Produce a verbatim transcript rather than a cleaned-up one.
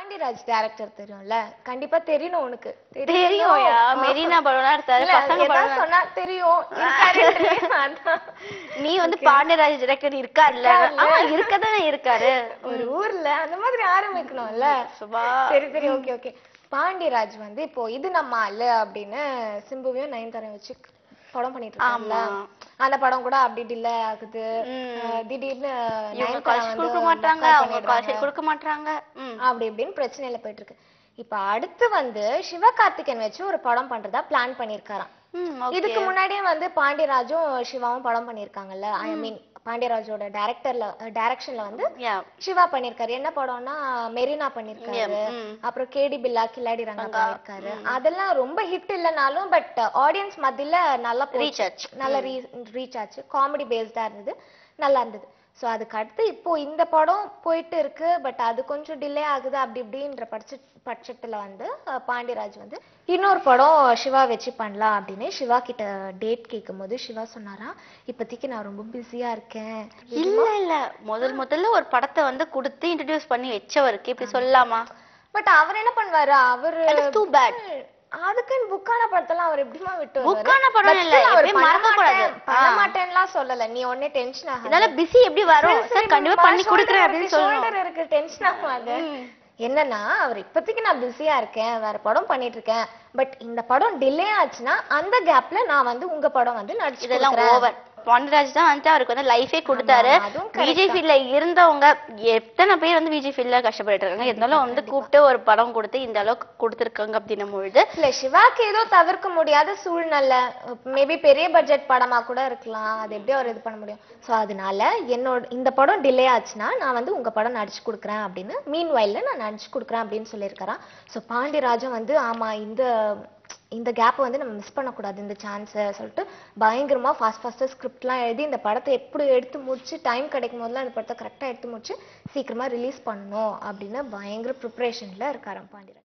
Pandiraj director தெரியும்ல கண்டிப்பா தெரியணும் உனக்கு தெரியும்யா மெரினா படம்லாம் எடுத்தாரு பசங்க படம் சொன்னா தெரியும் நீ வந்து பாண்டிராஜ் டைரக்டர் இருக்காருல்ல ஆமா இருக்கதானே இருக்காரு ஒரு ஊர்ல அந்த மாதிரி ஆரம்பிக்கணும்ல சரி சரி ஓகே ஓகே பாண்டிராஜ் வந்து இப்போ இது நம்ம அல்ல அப்படின்னு சிம்புவையும் நயன்தாரையும் வச்சு படம் பண்ணிட்டு இருக்காங்கல்ல அந்த படம் கூட அப்படி டிலே ஆகுது திடீர்னு கொடுக்க மாட்டாங்க அவங்க காசு கொடுக்க மாட்டாங்க அப்படி இப்படின்னு பிரச்சனையில போயிட்டு இருக்கு இப்ப அடுத்து வந்து சிவகார்த்திகேயன் வச்சு ஒரு படம் பண்றதா பிளான் பண்ணிருக்காராம் இதுக்கு முன்னாடியே வந்து பாண்டியராஜும் சிவாவும் படம் பண்ணிருக்காங்கல்ல ஐ மீன் பாண்டியராஜோட டைரக்டர்ல டைரக்ஷன்ல வந்து சிவா பண்ணிருக்காரு என்ன படம்னா மெரினா பண்ணிருக்காரு அப்புறம் கேடி பில்லா கில்லாடி ரங்கா பண்ணிருக்காரு அதெல்லாம் ரொம்ப ஹிட் இல்லனாலும் பட் ஆடியன்ஸ் மத்தியில நல்லா ரீச் ஆச்சு நல்லா ரீச் ஆச்சு காமெடி பேஸ்டா இருந்தது நல்லா இருந்தது சோ அதுக்கு அடுத்து இப்போ இந்த படம் போயிட்டு இருக்கு பட் அது கொஞ்சம் டிலே ஆகுது அப்படி இப்படின்ற பட்ச பட்சத்துல வந்து பாண்டியராஜ் வந்து இன்னொரு படம் சிவா வச்சு பண்ணலாம் அப்படின்னு சிவா கிட்ட டேட் கேட்கும் போது சிவா சொன்னாரா இப்போதைக்கு நான் ரொம்ப பிஸியா இருக்கேன் இல்ல இல்ல முதல் முதல்ல ஒரு படத்தை வந்து கொடுத்து இன்ட்ரோடியூஸ் பண்ணி வச்சவருக்கு இப்படி சொல்லலாமா பட் அவர் என்ன பண்ணுவாரு அவரு டூ பேட் அதுக்குன்னு புக்கான படத்தெல்லாம் அவர் எப்படிமா விட்டு புக்கான படம் இல்ல எப்பவும் மறக்க கூடாது பண்ண மாட்டேன்லாம் சொல்லல நீ ஒண்ணே டென்ஷன் ஆகாத இதனால பிஸி எப்படி வரும் சார் கண்டிப்பா பண்ணி கொடுக்கிறேன் அப்படி சொல்றேன் இருக்கு டென்ஷன் ஆகாத என்னன்னா அவர் இப்போதைக்கு நான் பிஸியா இருக்கேன் வேற படம் பண்ணிட்டு இருக்கேன் பட் இந்த படம் டிலே ஆச்சுன்னா அந்த கேப்ல நான் வந்து உங்க படம் வந்து நடிச்சு இதெல்லாம் ஓவர் பாண்டியராஜ் தான் வந்து அவருக்கு வந்து லைஃபே கொடுத்தாரு விஜய் ஃபீல்ட்ல இருந்தவங்க எத்தனை பேர் வந்து விஜய் ஃபீல்ட்ல கஷ்டப்பட்டு இருக்காங்க இருந்தாலும் வந்து கூப்பிட்டு ஒரு படம் கொடுத்து இந்த அளவுக்கு கொடுத்துருக்காங்க அப்படின்னும் பொழுது இல்ல சிவாக்கு ஏதோ தவிர்க்க முடியாத சூழ்நிலை மேபி பெரிய பட்ஜெட் படமா கூட இருக்கலாம் அது எப்படி அவர் இது பண்ண முடியும் சோ அதனால என்னோட இந்த படம் டிலே ஆச்சுன்னா நான் வந்து உங்க படம் நடிச்சு கொடுக்குறேன் அப்படின்னு மீன் வயல்ல நான் நடிச்சு கொடுக்குறேன் அப்படின்னு சொல்லியிருக்காராம் சோ பாண்டியராஜும் வந்து ஆமா இந்த இந்த கேப் வந்து நம்ம மிஸ் பண்ணக்கூடாது இந்த சான்ஸை சொல்லிட்டு பயங்கரமா ஃபாஸ்ட் ஃபாஸ்டா ஸ்கிரிப்ட்லாம் எழுதி இந்த படத்தை எப்படி எடுத்து முடிச்சு டைம் கிடைக்கும் போதெல்லாம் இந்த படத்தை கரெக்டா எடுத்து முடிச்சு சீக்கிரமா ரிலீஸ் பண்ணணும் அப்படின்னு பயங்கர ப்ரிப்பரேஷன்ல இருக்காராம் பாண்டியராஜ்